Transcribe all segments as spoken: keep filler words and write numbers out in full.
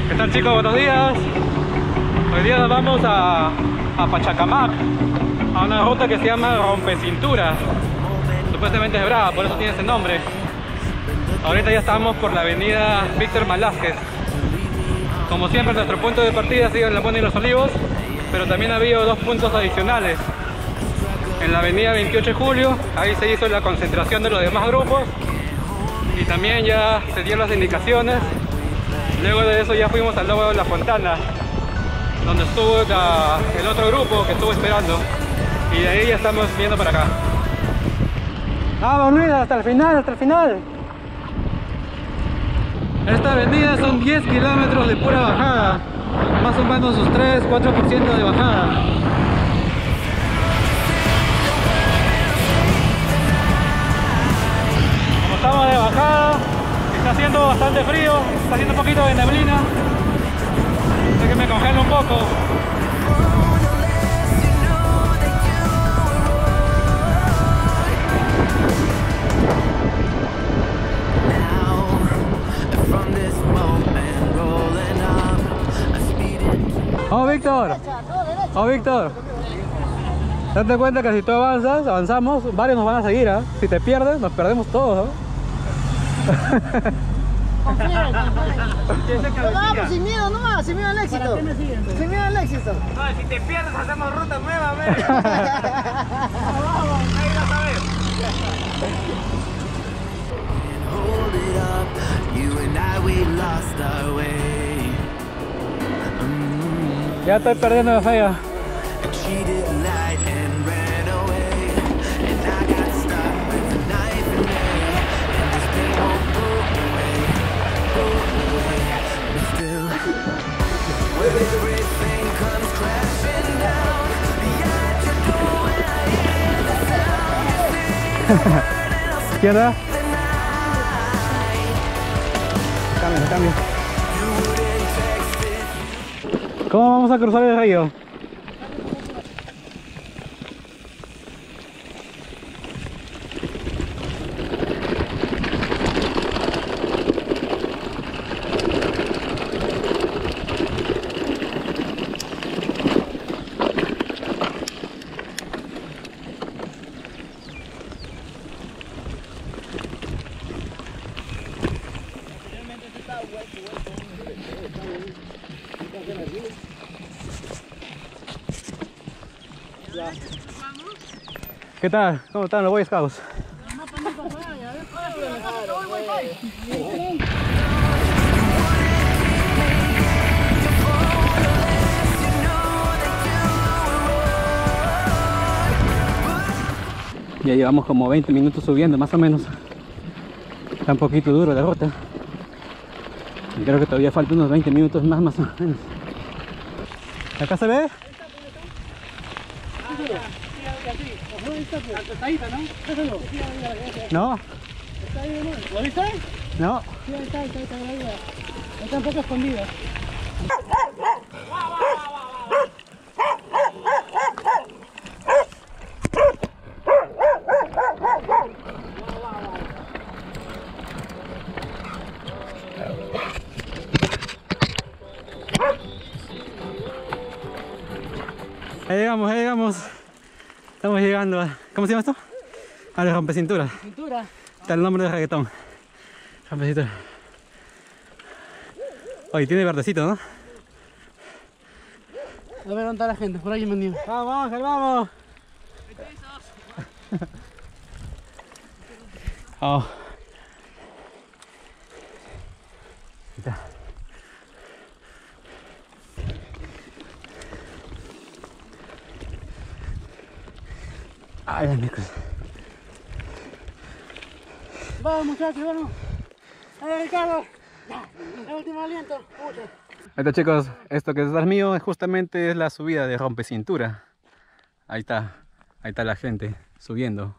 ¿Qué tal, chicos? Buenos días. Hoy día nos vamos a, a Pachacamac, a una ruta que se llama Rompecinturas. Supuestamente es brava, por eso tiene ese nombre. Ahorita ya estamos por la avenida Víctor Malásquez. Como siempre, nuestro punto de partida ha sido en La Mona y Los Olivos, pero también ha habido dos puntos adicionales. En la avenida veintiocho de julio, ahí se hizo la concentración de los demás grupos y también ya se dieron las indicaciones. Luego de eso ya fuimos al Lago de la Fontana, donde estuvo la, el otro grupo que estuvo esperando, y de ahí ya estamos viendo para acá. Vamos, Luis, hasta el final, hasta el final. Esta avenida son diez kilómetros de pura bajada, más o menos sus tres a cuatro por ciento de bajada. Como estamos de bajada, está haciendo bastante frío, está haciendo un poquito de neblina, así que me congelo un poco. Oh, Víctor. Oh, Víctor. Date cuenta que si tú avanzas, avanzamos, varios nos van a seguir, ¿eh? Si te pierdes, nos perdemos todos, ¿no? Confíen, confíen. Vamos sin miedo nomás, sin miedo al éxito. Sin miedo al éxito. No, si te pierdes hacemos ruta nueva, ¿ves? Vamos, ahí vas a ver. Ya estoy perdiendo la fe. Izquierda. Cambia, cambia. ¿Cómo vamos a cruzar el río? ¿Qué tal? ¿Cómo están los Boy Scouts? Ya llevamos como veinte minutos subiendo, más o menos. Está un poquito duro la ruta. Y creo que todavía faltan unos veinte minutos más, más o menos. ¿Acá se ve? No. ¿Lo viste? No. Sí, ahí está, ahí está, ahí está, ahí está. Está un poco escondido. Ahí llegamos, ahí llegamos. Estamos llegando a... ¿Cómo se llama esto? A la Rompecinturas. Cintura. Está el nombre del reggaetón. Rompecinturas. Oye, tiene verdecito, ¿no? A ver, ¿dónde está la gente? Por ahí me animo. ¡Vamos, Ángel, vamos! Oh. Ahí está. Ay, amigos. Vamos, muchachos, vamos. Ahí, Ricardo. El último aliento. Pucha. Ahí está, chicos, esto que es detrás mío es justamente es la subida de Rompecintura. Ahí está, ahí está la gente subiendo.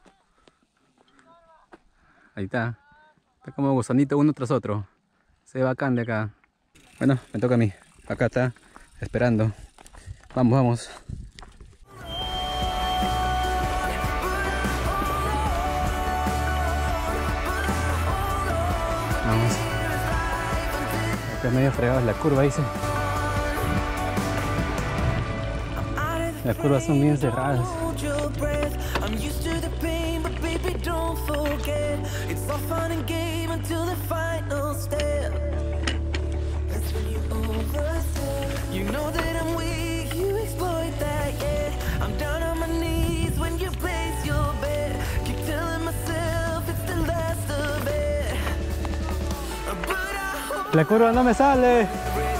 Ahí está, está como gusanito uno tras otro. Se ve bacán de acá. Bueno, me toca a mí, acá está, esperando. Vamos, vamos. Vamos. Es medio fregado la curva, dice. Las curvas son bien cerradas. La curva no me sale.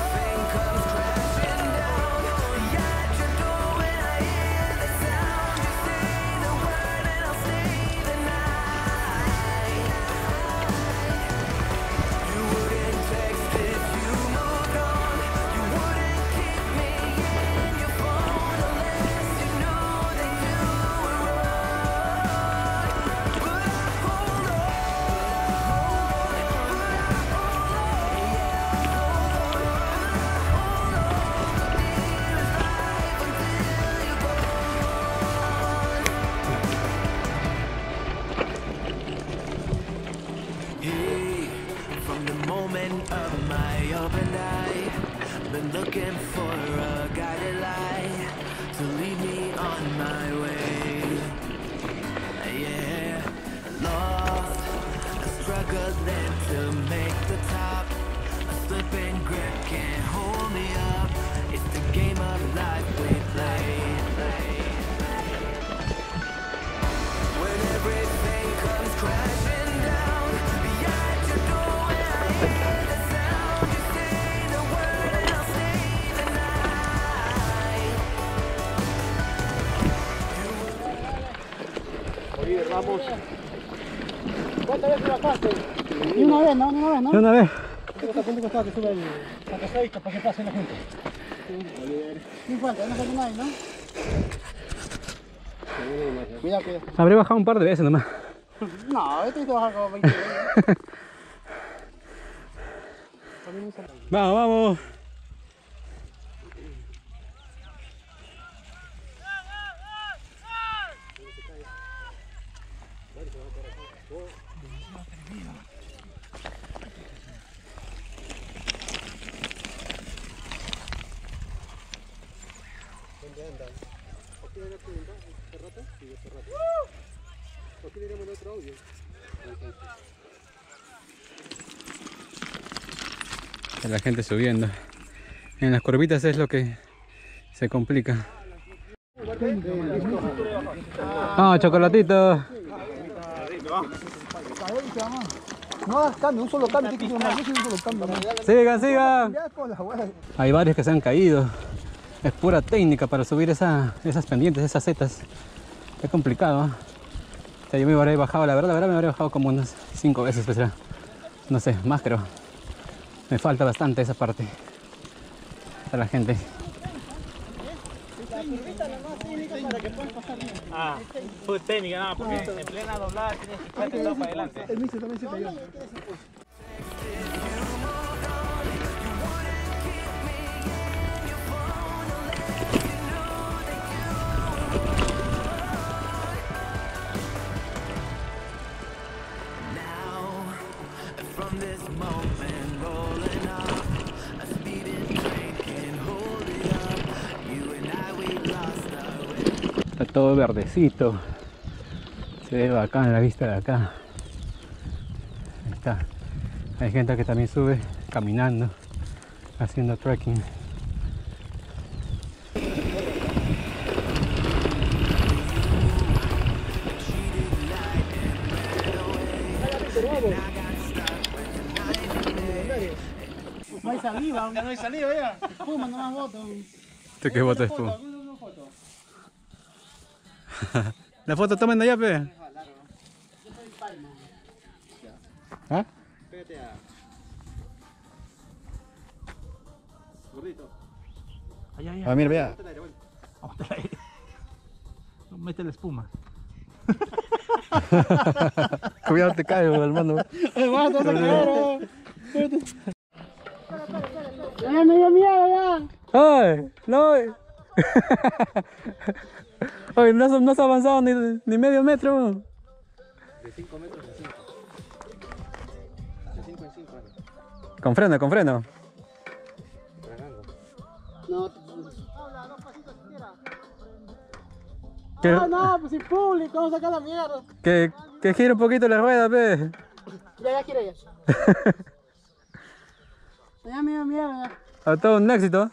Vamos. ¿Cuántas veces bajaste? Ni una vez, ¿no? Ni una vez, ¿no? Ni una vez. Está punto costado que sube el sacaseito para que pasen la gente. No falta, no falta nadie, ¿no? Cuidado, cuidado. Habré bajado un par de veces nomás. No, este te baja como veinte veces. Vamos, vamos. La gente subiendo. En las curvitas es lo que se complica. Vamos, chocolatito. No hagas cambio, un solo cambio, un solo cambio. Sigan, sigan. Hay varios que se han caído. Es pura técnica para subir esa, esas pendientes, esas setas. Es complicado, ¿eh? O sea, yo me habría bajado, la verdad, la verdad me habría bajado como unas cinco veces, pues, no sé, más, pero me falta bastante esa parte para la gente. Ah, fue técnica, nada, porque en plena doblada tienes que echarte todo para adelante. El mister también se cayó. Está todo verdecito. Se ve bacán la vista de acá. Ahí está. Hay gente que también sube caminando, haciendo trekking. No hay saliva, Ya no hay saliva ya. espuma, no más voto. ¿Tú qué voto es tú? La foto tomen allá, pe. ¿Ah? Pégate a... Gordito. Allá, Ah, mira, vea. No, mete la espuma. Cuidado, te caes, hermano. ¡Hermano, te cayeron! ¡Ya me dio miedo ya! ¡Ay! ¡No! Oye, no, se- no se ha avanzado ni, ni medio metro. De cinco metros a cinco. De cinco en cinco. Con freno, con freno. No, habla, dos pasitos siquiera. ¿Qué? Ah, no, pues sin público, vamos a sacar la mierda. Que, que gire un poquito la rueda, pe. Ya, ya quiere ya. Ya, mira, mira. A todo un éxito.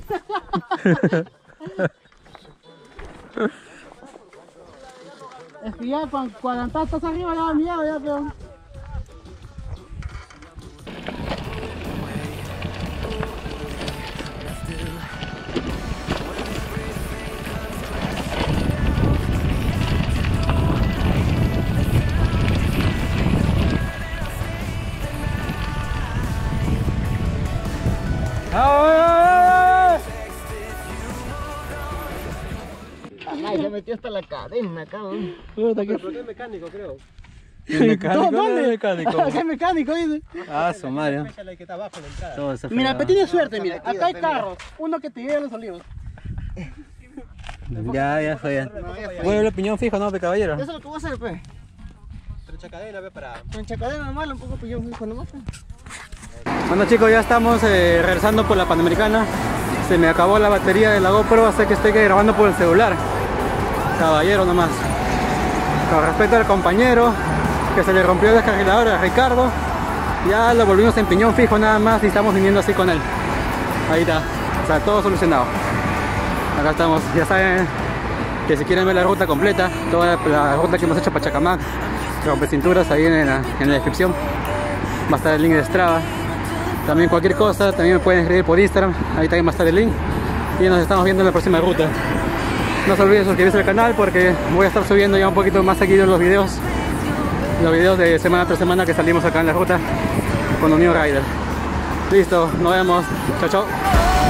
Es que ya cuando, cuando estás arriba ya da miedo, ya, peón. Ay, se metió hasta la cadena, cabrón. Puta, que... Pero es mecánico, creo. ¿Mecánico? ¿Dónde? Mecánico. ¿Qué mecánico dice? Ah, su madre. La que está abajo en la entrada. Todo se Mira, fregado. pero tienes suerte, mira. Acá hay carros. Uno que te lleve a los olivos. Ya, ya fue ya. Bueno, el piñón fijo, ¿no, pe caballero? Eso es lo que voy a hacer, pues. Trecha cadena, ve para. Con cadena normal, un poco pillón fijo nomás. Bueno chicos, ya estamos eh, regresando por la Panamericana. Se me acabó la batería de la GoPro, así que estoy grabando por el celular. Caballero nomás. Con respecto al compañero que se le rompió el descarrilador a Ricardo, ya lo volvimos en piñón fijo nada más y estamos viniendo así con él. Ahí está, o sea, todo solucionado. Acá estamos, ya saben que si quieren ver la ruta completa, toda la ruta que hemos hecho para Chacamac, rompecinturas, ahí en la, en la descripción va a estar el link de Strava. También cualquier cosa, también me pueden escribir por Instagram, ahí también va a estar el link. Y nos estamos viendo en la próxima ruta. No se olviden suscribirse al canal porque voy a estar subiendo ya un poquito más seguido los videos. Los videos de semana tras semana que salimos acá en la ruta con Unión Rider. Listo, nos vemos. Chao, chao.